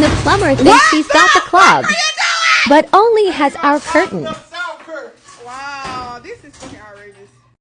the plumber thinks he's got the club, but only has our curtain. Wow, this is fucking outrageous.